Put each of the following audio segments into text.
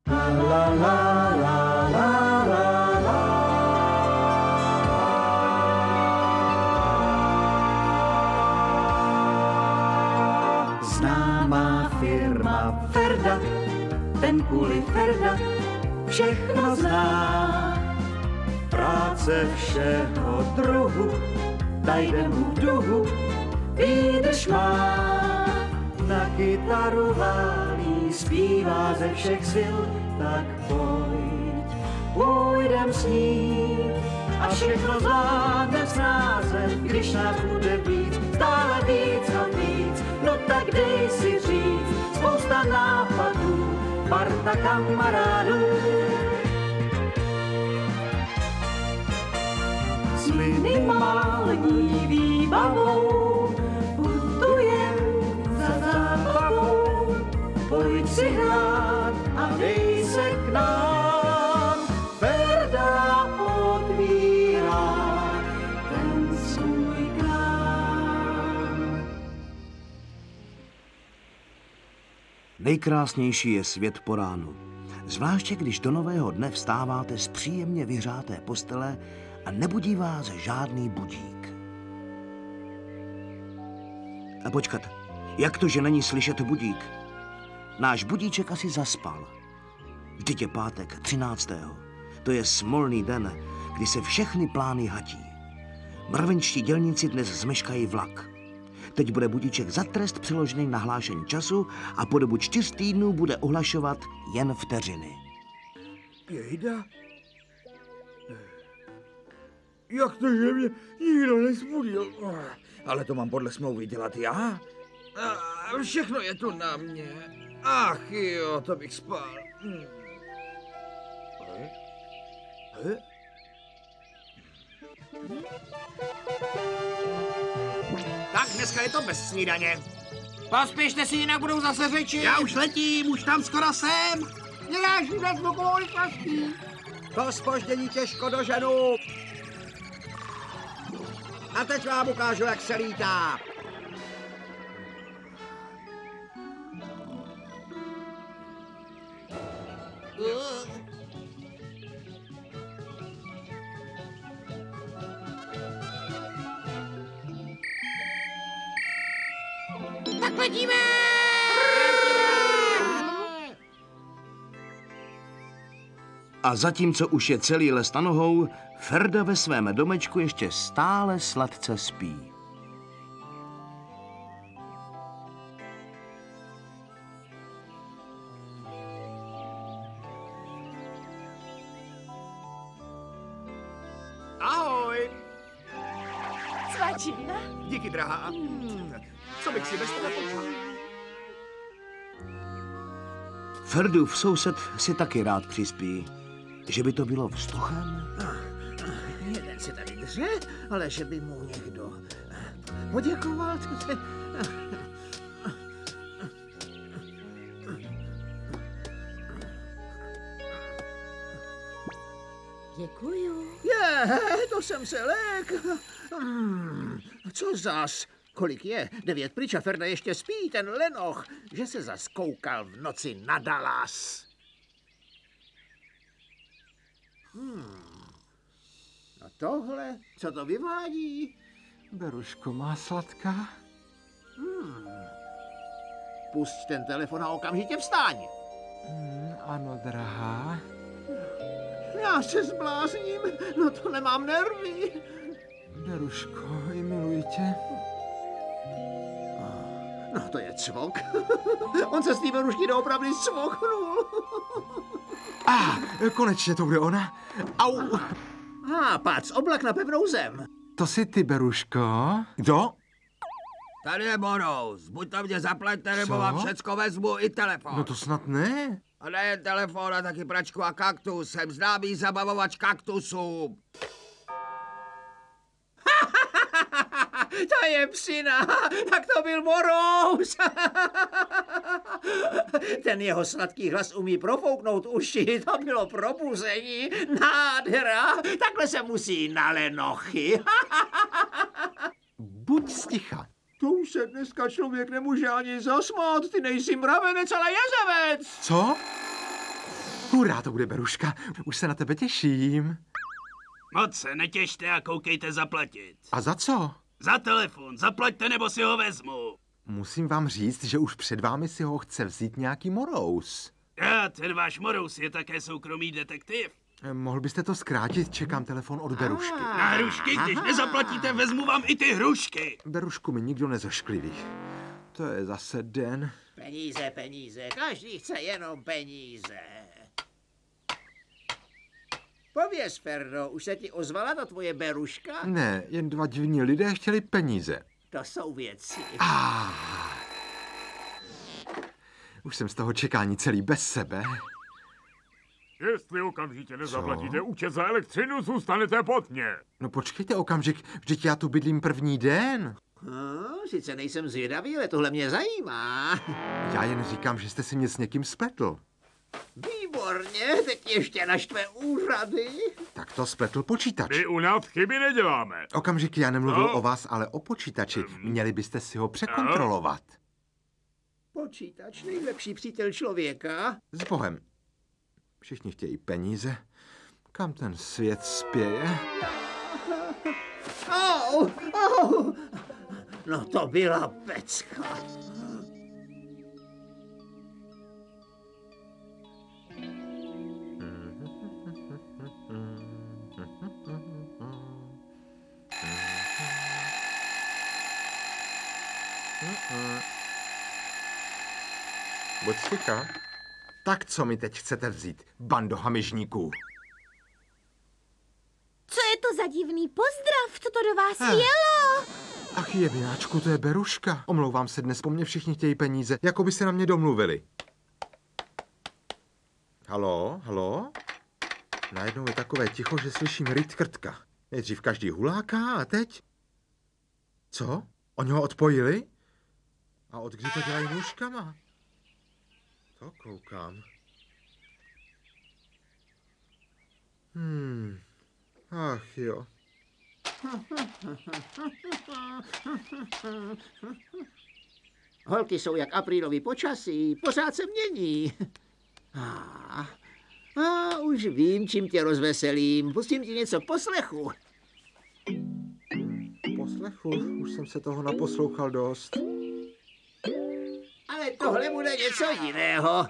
La, la, la, la, la, la, la. Známá firma Ferda, ten kvůli Ferda všechno zná. Práce všeho druhu, dajde mu v duhu, výdrž má. Na kytaru válí, zpívá ze všech sil, tak půjdem s ním a všechno zvládne snáze, když nás bude víc, stále víc a víc, no tak dej si říct, spousta nápadů, parta kamarádů. S minimální výbavou putujem za zábavou, pojď si hrát a dej se k nám. Ferda otvírá ten svůj krám. Nejkrásnější je svět po ránu. Zvláště když do nového dne vstáváte z příjemně vyhřáté postele a nebudí vás žádný budík. A počkat, jak to, že není slyšet budík? Náš budíček asi zaspal. Vždyť je pátek 13. To je smolný den, kdy se všechny plány hatí. Mravenčtí dělníci dnes zmeškají vlak. Teď bude budíček za trest přeložený na hlášení času a po dobu 4 týdnů bude ohlašovat jen vteřiny. Jejda? Jak to, že mě nikdo nezbudil? Ale to mám podle smlouvy dělat já? Všechno je tu na mě. Ach jo, to bych spal. Tak dneska je to bez snídaně. Pospěšte si, jinak budou zase řeči. Já už letím, už tam skoro jsem. Nedáš vůbec zvukovou rychlostí. To zpoždění těžko doženu. A teď vám ukážu, jak se lítá. Tak letíme! A zatímco už je celý les na nohou, Ferda ve svém domečku ještě stále sladce spí. Ahoj. Svačina? Díky, drahá. Co bych si bez tebe počal? Ferdův soused si taky rád přispí. Že by to bylo vzduchem? Jeden si tady dře, ale že by mu někdo poděkoval. Děkuju. To jsem se lék. Co zas? Kolik je? 9 pryč a Ferda ještě spí, ten lenoch, že se zas koukal v noci na Dallas. A tohle, co to vyvádí? Beruško, má sladká? Pusť ten telefon a okamžitě vstaň. Ano, drahá. Já se zblázním, no to nemám nervy. Beruško, i miluji tě. No to je cvok. On se z té Berušky doopravdy cvoknul. Konečně to bude ona. Au! Pac, oblak na pevnou zem. To jsi ty, Beruško? Kdo? Tady je bonus. Buď to mě zaplaťte, nebo Co? vám všecko vezmu, i telefon. No to snad ne. A nejen telefon, a taky pračku a kaktus. Jsem známý zabavovač kaktusů. To je psina, tak to byl Morous. Ten jeho sladký hlas umí profouknout uši, to bylo probuzení, nádhera, takhle se musí na lenochy. Buď sticha. To už se dneska člověk nemůže ani zasmát, ty nejsi mravenec, ale jezevec. Co? Hurá, to bude Beruška. Už se na tebe těším. Moc se netěšte a koukejte zaplatit. A za co? Za telefon, zaplaťte nebo si ho vezmu. Musím vám říct, že už před vámi si ho chce vzít nějaký morous. Ten váš morous je také soukromý detektiv. Mohl byste to zkrátit? Čekám telefon od Berušky. Na hrušky, když nezaplatíte, vezmu vám i ty hrušky. Berušku mi nikdo nezaškliví. To je zase den. Peníze, peníze, každý chce jenom peníze. Pověz, Ferdo, už se ti ozvala ta tvoje Beruška? Ne, jen dva divní lidé chtěli peníze. To jsou věci. Už jsem z toho čekání celý bez sebe. Jestli okamžitě nezaplatíte účet za elektřinu, zůstanete pod mě. No počkejte okamžik, vždyť já tu bydlím první den. Sice nejsem zvědavý, ale tohle mě zajímá. Já jen říkám, že jste si mě s někým spletl. Výborně, teď ještě naštve úřady. Tak to spletl počítač. My u nás chyby neděláme. Okamžik, já nemluvil o vás, ale o počítači. Měli byste si ho překontrolovat. Počítač, nejlepší přítel člověka. S Bohem. Všichni chtějí peníze. Kam ten svět spěje? Au, au. No to byla pecka. Buď ticha. Tak co mi teď chcete vzít, bando hamižníků? Co je to za divný pozdrav? Co to do vás jelo? Ach jebináčku, to je Beruška. Omlouvám se, dnes po mně všichni chtějí peníze, jako by se na mě domluvili. Haló, haló? Najednou je takové ticho, že slyším ryt krtka. Nejdřív každý huláká a teď? Co? Oni ho odpojili? A od kdy to dělají nůžkama? To koukám. Ach jo. Holky jsou jak aprílový počasí, pořád se mění. Už vím, čím tě rozveselím. Pustím ti něco poslechu. Poslechu? Už jsem se toho naposlouchal dost. Ale tohle bude něco jiného.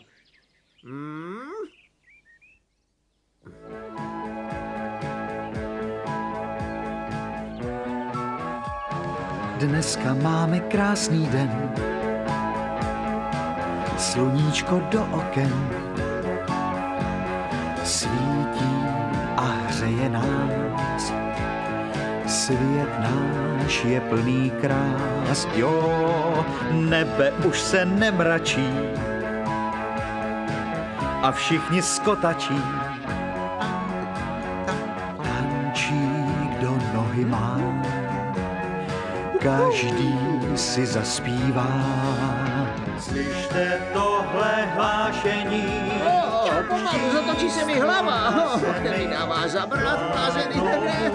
Dneska máme krásný den, sluníčko do oken svítí a hřeje nás. Svět náš je plný krás, jo, nebe už se nemračí a všichni skotačí. Tančí, kdo nohy má, každý si zaspívá. Slyšte tohle hlášení. Pomalu zatočí se mi hlava. Ten mi dává zabrat na zemi.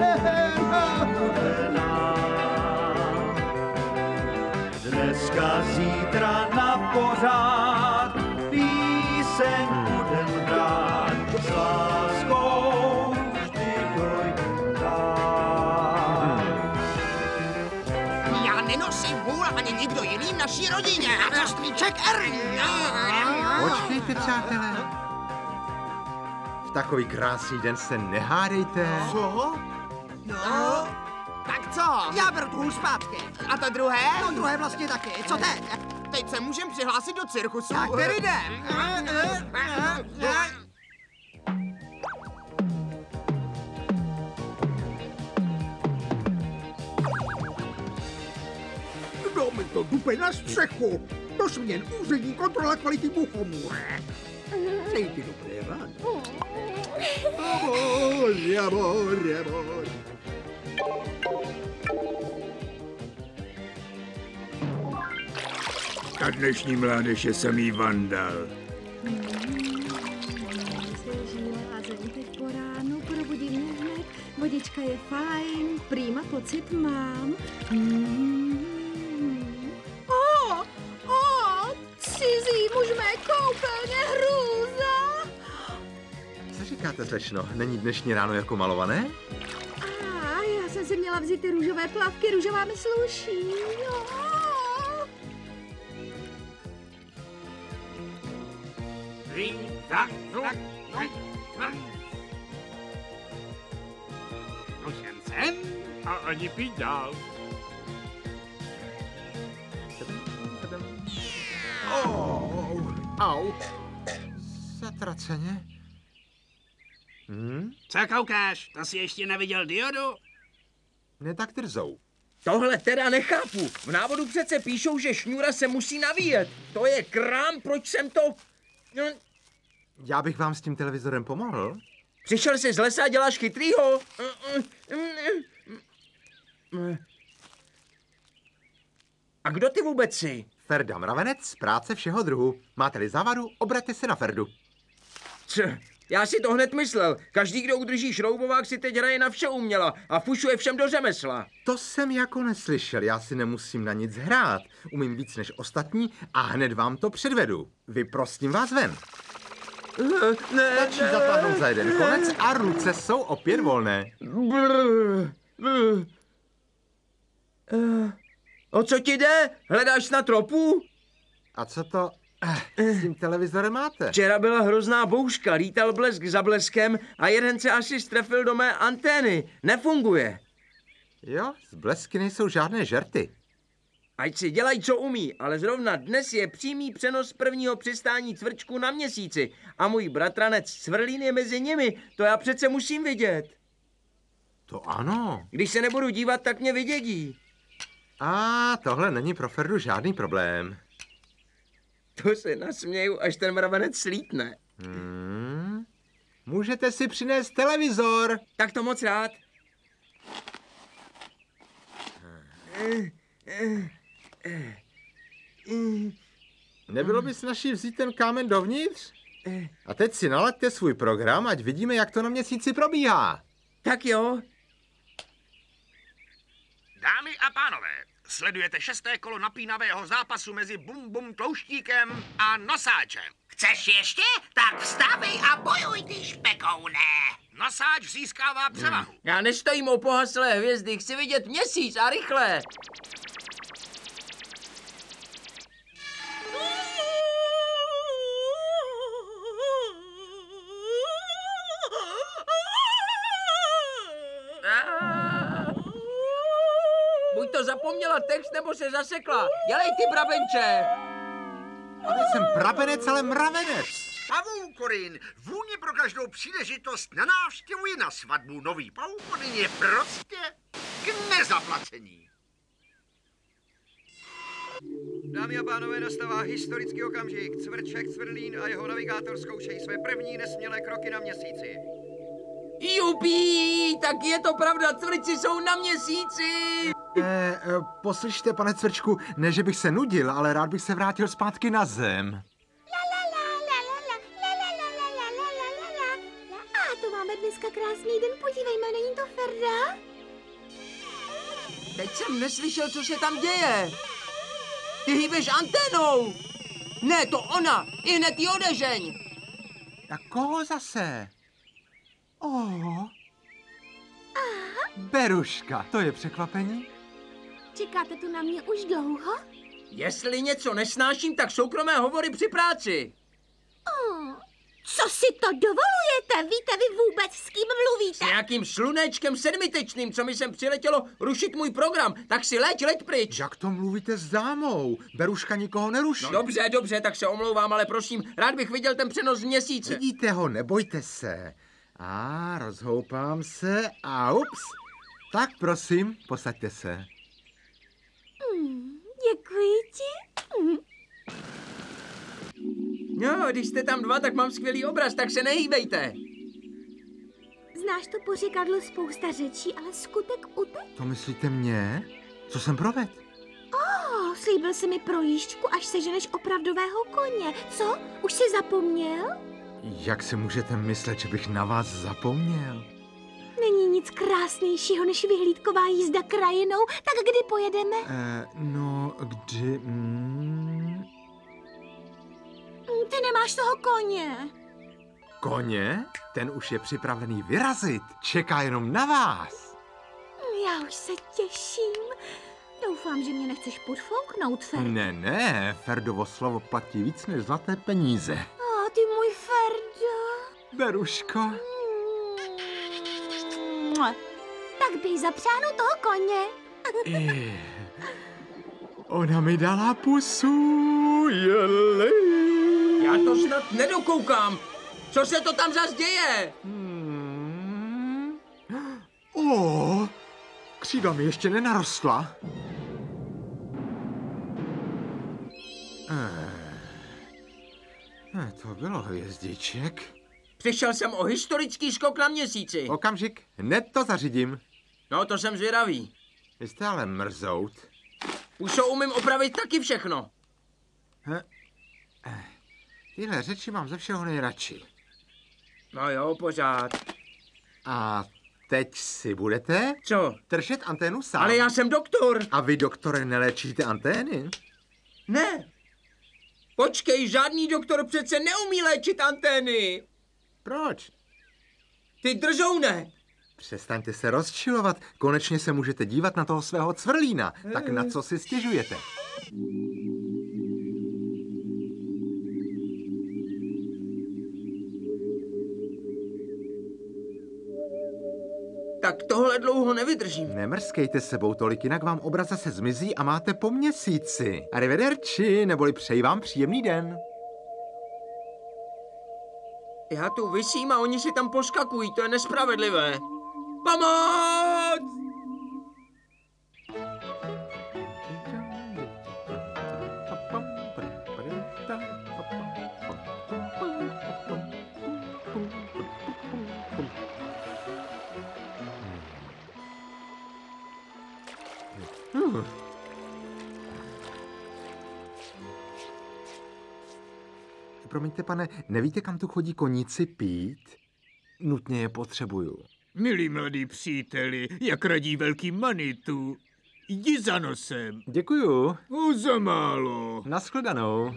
Dneska, zítra na pořád píseň budem hrát. S láskou vždy dojdem dál. Já nenosím hůl ani nikdo jiný v naší rodině. A náš strýček Ernie. Počkejte, přátelé. V takový krásný den se nehádejte. Co? No. Tak co? Já beru tu hůl zpátky. A to druhé? No druhé vlastně taky. Co teď? Teď se můžem přihlásit do cirkusu. Tak tedy jdem. Kdo mi to dupe na střechu? To směn úřední kontrola kvality buchomů. Přeji dobré ráno. Amor. Ta dnešní mládež je samý vandal. Svěží lázeň teď po ránu, probudí mě hned. Vodička je fajn, prýma pocit mám. Cizí muž mé koupelně hrůza. říkáte, slečno? Není dnešní ráno jako malované? A já jsem si měla vzít ty růžové plavky, růžová mi sluší. Jo. No sem. A ani pít dál. Au. Zatraceně. Co koukáš? To jsi ještě neviděl diodu? Ne tak trzou. Tohle teda nechápu. V návodu přece píšou, že šňůra se musí navíjet. To je krám, proč jsem to... No, Já bych vám s tím televizorem pomohl? přišel jsi z lesa a děláš chytrýho? A kdo ty vůbec jsi? Ferda mravenec, práce všeho druhu. Máte-li závadu, obraťte se na Ferdu. Já si to hned myslel. Každý, kdo udrží šroubovák, si teď hraje na vše uměla a fušuje všem do řemesla. To jsem jako neslyšel, já si nemusím na nic hrát. Umím víc než ostatní a hned vám to předvedu. Vyprostím vás ven. Stačí zatáhnout za jeden konec a ruce jsou opět volné. O co ti jde? Hledáš snad tropu? A co to s tím televizorem máte? Včera byla hrozná bouřka, lítal blesk za bleskem a jeden se asi strefil do mé antény. Nefunguje. Jo, z blesky nejsou žádné žerty. Ať si dělají, co umí, ale zrovna dnes je přímý přenos prvního přistání cvrčku na Měsíci a můj bratranec Cvrlín je mezi nimi. To já přece musím vidět. To ano. Když se nebudu dívat, tak mě vydědí. A tohle není pro Ferdu žádný problém. To se nasměju, až ten mravenec slítne. Můžete si přinést televizor. Tak to moc rád. Nebylo by snažší vzít ten kámen dovnitř? A teď si nalaďte svůj program, ať vidíme, jak to na Měsíci probíhá. Tak jo. Dámy a pánové, sledujete 6. kolo napínavého zápasu mezi Bum Bum Tlouštíkem a Nosáčem. Chceš ještě? Tak vstávej a bojuj, ty špekoune. Nosáč získává převahu. Já nestojím o pohaslé hvězdy, chci vidět Měsíc a rychle. Buď to zapomněla text, nebo se zasekla. Dělej ty, brabenče. Já nejsem brabenec, ale mravenec. Pavoukorin, vůně pro každou příležitost na návštěvu i na svatbu. Nový pavoukorin je prostě k nezaplacení. Dámy a pánové, nastává historický okamžik. Cvrček Cvrlín a jeho navigátor zkoušejí své první nesmělé kroky na Měsíci. Jupí, tak je to pravda, cvrčci jsou na Měsíci. Poslyšte, pane Cvrčku, ne, že bych se nudil, ale rád bych se vrátil zpátky na zem. A to máme dneska krásný den, podívejme, není to Ferda? Teď jsem neslyšel, co se tam děje. Ty hýbeš anténou. Ne, to ona. I hned ji odežeň. A koho zase? Beruška, to je překvapení. Čekáte tu na mě už dlouho? Jestli něco nesnáším, tak soukromé hovory při práci. Co si to dovolujete? Víte vy vůbec, s kým mluvíte? S nějakým slunečkem sedmitečným, co mi sem přiletělo rušit můj program. Tak si leď pryč. Jak to mluvíte s dámou? Beruška nikoho neruší. No dobře, tak se omlouvám, ale prosím, rád bych viděl ten přenos z Měsíce. Vidíte ho, nebojte se. A rozhoupám se a ups. Tak prosím, posaďte se. Děkuji ti. No, když jste tam dva, tak mám skvělý obraz, tak se nehýbejte. Znáš to pořekadlo spousta řečí, ale skutek utek? To myslíte mě? Co jsem provedl? Slíbil jsi mi projížďku, až seženeš opravdového koně. Co? Už jsi zapomněl? Jak si můžete myslet, že bych na vás zapomněl? Není nic krásnějšího než vyhlídková jízda krajinou, tak kdy pojedeme? Kdy... Ty nemáš toho koně. koně? Ten už je připravený vyrazit. Čeká jenom na vás. Já už se těším. Doufám, že mě nechceš podfouknout, Fer. Ne, Ferdovo slovo platí víc než zlaté peníze. Ty můj Ferdo. Beruško. Tak dej zapřánu toho koně. Ona mi dala pusu, jeli. Já to snad nedokoukám. Co se to tam zas děje? Křídla mi ještě nenarostla. To bylo hvězdiček. Přišel jsem o historický skok na měsíci. Okamžik, hned to zařídím. No, to jsem zvědavý. Vy jste ale mrzout. Už to umím opravit taky všechno. Tyhle řeči mám ze všeho nejradši. No jo, pořád. A teď si budete? Co? Držet anténu sám. Ale já jsem doktor. A vy, doktore, neléčíte antény? Ne. Počkej, žádný doktor přece neumí léčit antény. Proč? Ty držoune. Přestaňte se rozčilovat. Konečně se můžete dívat na toho svého cvrlína. Tak na co si stěžujete? Tak tohle dlouho nevydržím. Nemrskejte sebou tolik, jinak vám obraz zase zmizí a máte po měsíci. Arrivederci, neboli přeji vám příjemný den. Já tu visím a oni si tam poskakují, to je nespravedlivé. Pomoc! Promiňte, pane, nevíte, kam tu chodí koníci pít? Nutně je potřebuju. Milí mladí příteli, jak radí velký Manitu. Jdi za nosem. Děkuju. Za málo. Naschledanou.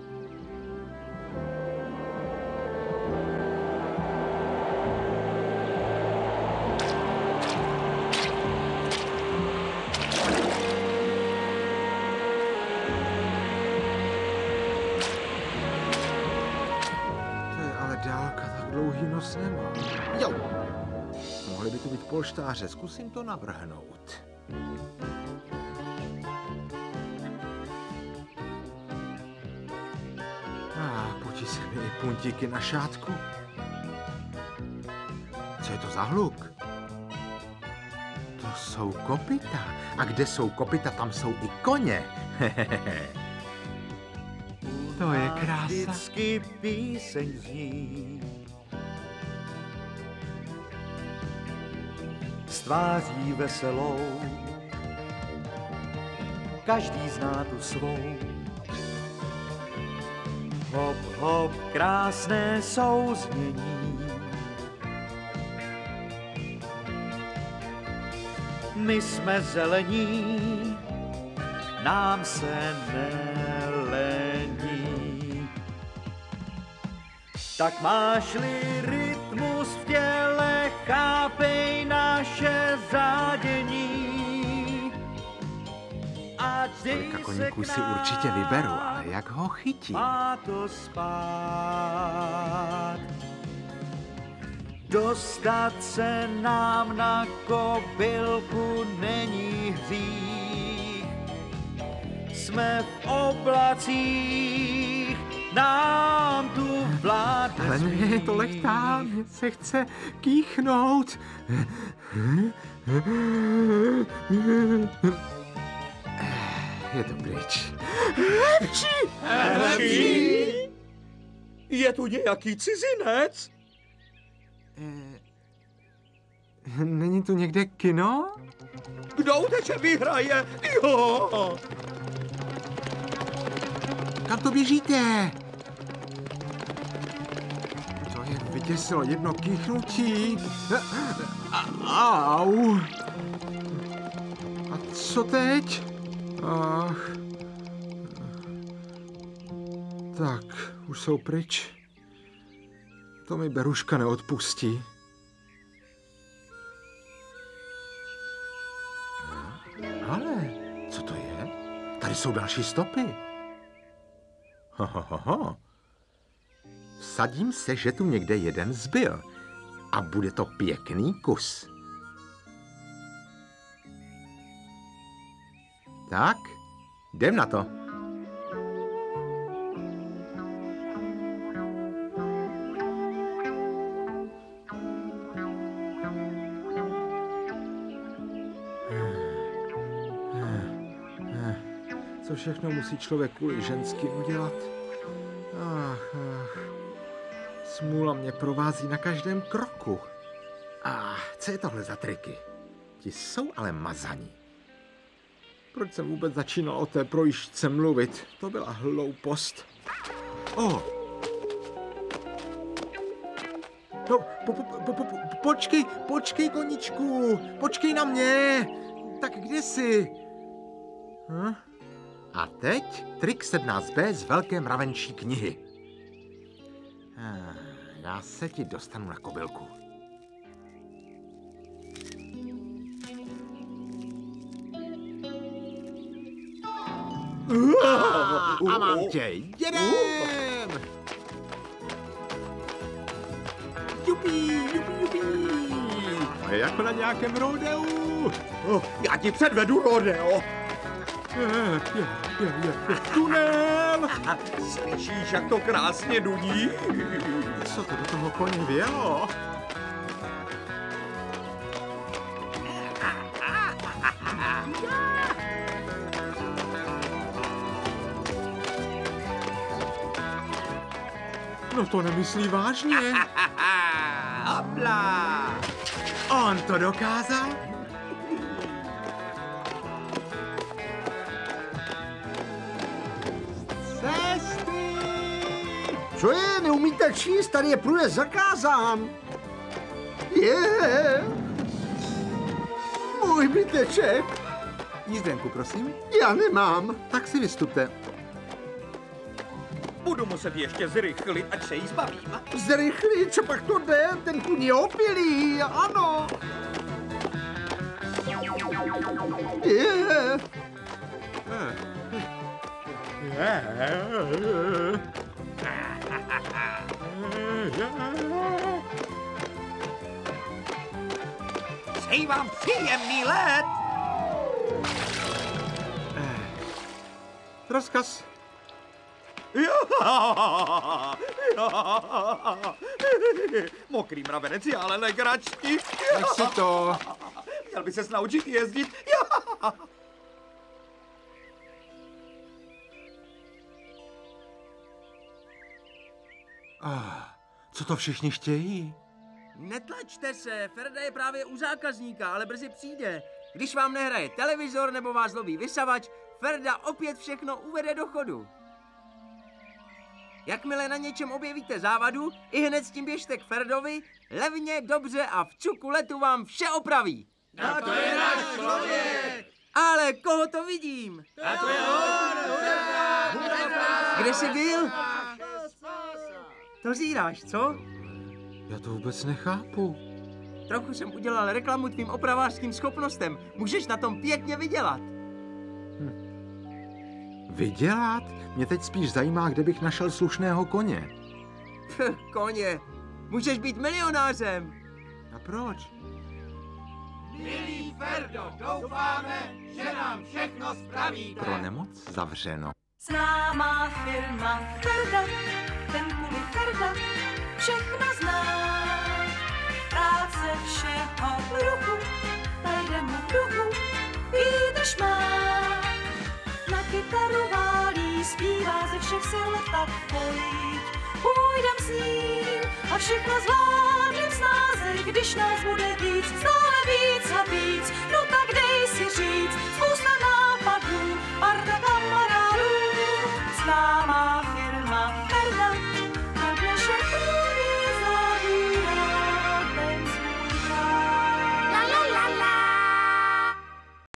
Dlouhý nos nemám. Jo. Mohly by to být polštáře, zkusím to navrhnout. Potí se mi i puntíky na šátku. Co je to za hluk? To jsou kopyta. A kde jsou kopyta, tam jsou i koně. To je krása. Vždycky píseň zní. S tváří veselou. Každý zná tu svou. Hop, hop, krásné souznění. My jsme zelení, nám se nelení. Tak máš-li rytmus v těle, chápej naše zádění. A Stolika koníků si určitě vyberu, ale jak ho chytím? Má to spát. Dostat se nám na kobylku není hřích. Jsme v oblacích, nám tu vládne. Ale ne, to lechtá, mě se chce kýchnout. Je to pryč. Hepčí! Je tu nějaký cizinec? Není tu někde kino? Kdo uteče vyhraje? Jo! Kam to běžíte? To je vyděsilo jedno kýchnutí. Au! A co teď? Ach. Tak, už jsou pryč. To mi Beruška neodpustí. Ale, co to je? Tady jsou další stopy. Vsadím se, že tu někde jeden zbyl. A bude to pěkný kus. Tak, jdem na to. Co všechno musí člověk kvůli ženským udělat? Smůla mě provází na každém kroku. Co je tohle za triky? Ti jsou ale mazaní. Proč jsem vůbec začínal o té projížďce mluvit? To byla hloupost. No, počkej, koničku, počkej na mě. Tak kde jsi? A teď trik 17b z Velké mravenčí knihy. Já se ti dostanu na kobylku. A mám tě, jedem! Jupi. Je jako na nějakém rodeu. Já ti předvedu rodeo. Je tunel! Slyšíš, jak to krásně dudí? Co to do toho koně vělo? No to nemyslí vážně. Hopla! On to dokázal? Co je? Neumíte číst? Tady je průjezd zakázán. Můj byteček. Jízdenku, prosím. Já nemám. Tak si vystupte. Budu muset ještě zrychlit, ať se jí zbavím. Zrychlit? Co pak to jde? Ten kůň je opilý, ano. Přeji vám příjemný let. Rozkaz. Mokrý mravenec je ale legrační. Nech si to. Měl by ses naučit jezdit. Co to všichni chtějí? Netlačte se, Ferda je právě u zákazníka, ale brzy přijde. Když vám nehraje televizor nebo vás zlobí vysavač, Ferda opět všechno uvede do chodu. Jakmile na něčem objevíte závadu, ihned s tím běžte k Ferdovi, levně, dobře a v čuku letu vám vše opraví. A to je náš člověk! Ale koho to vidím? A to je on! Kde jsi byl? To zíráš, co? Já to vůbec nechápu. Trochu jsem udělal reklamu tvým opravářským schopnostem. Můžeš na tom pěkně vydělat. Vydělat? Mě teď spíš zajímá, kde bych našel slušného koně. Koně. Můžeš být milionářem. A proč? Milý Ferdo, doufáme, že nám všechno spravíte. Pro nemoc zavřeno. Známá firma Ferda, ten kvůli Ferda všechno zná. Práce všeho v ruchu, najde mu v duchu, výdrž má. Na kytaru válí, zpívá ze všech sil, tak půjdem s ním a všechno zvládnem snáze, když nás bude víc, stále víc a víc, no tak dej si říct,